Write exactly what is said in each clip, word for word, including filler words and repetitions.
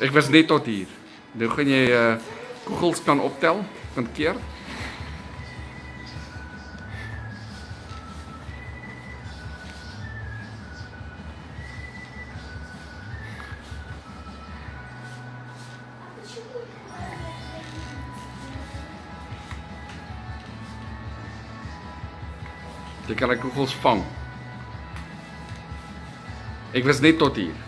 Ek was net tot hier. Nou gaan jy uh, kogels kan optel, kan keer. Jy kan die kogels vang. Ek was net tot hier.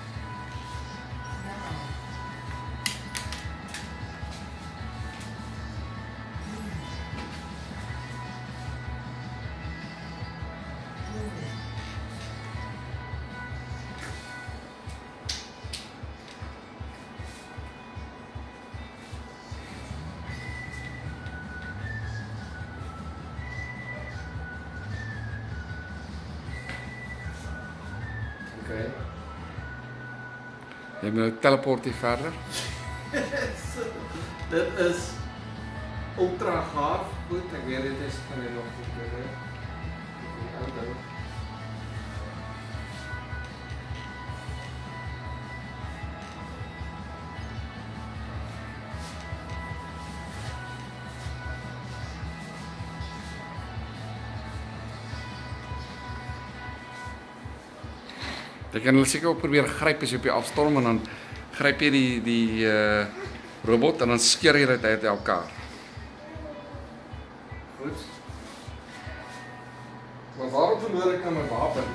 Okay. Jy moet teleport hier verder. Dit is ultra gaaf. Goed, ek weet dit is kan jy nog goed doen. Jy kan hulle seker ook probeer gryp as jy op die afstorm en dan gryp jy die die uh robot en dan skeer jy dit uit elkaar. Goed. Maar waarom verloor ek nou my wapen?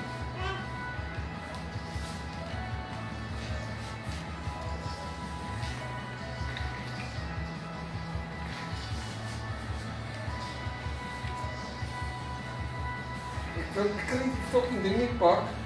Ek kan ek kan die fucking ding nie pak.